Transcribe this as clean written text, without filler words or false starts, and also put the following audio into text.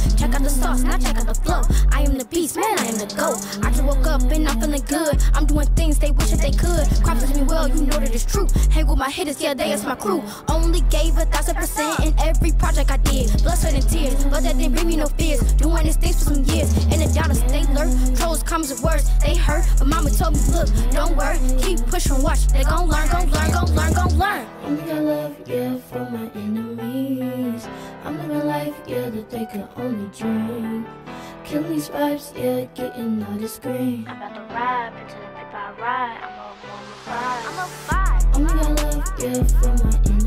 Check out the sauce, now check out the flow. I am the beast, man, I am the GOAT. I just woke up and I'm feeling good. I'm doing things they wish that they could. Crop me well, you know that it's true. Hang with my hitters, yeah, they is my crew. Only gave 1,000% in every project I did. Blood, sweat, and tears, but that didn't bring me no fears. Doing these things for some years. In the down, they lurk. Trolls, comments, and words, they hurt. But mama told me, look, don't worry, keep pushing, watch. They gon' learn, gon' learn, gon' learn, gon' learn. I'm living love, yeah, for my enemies. I'm living life, yeah, that they could only dream. Killing these vibes, yeah, getting all the screen. I'm about to ride, into the paper I ride. I'm a vibe. I'm living love, yeah, for my enemies.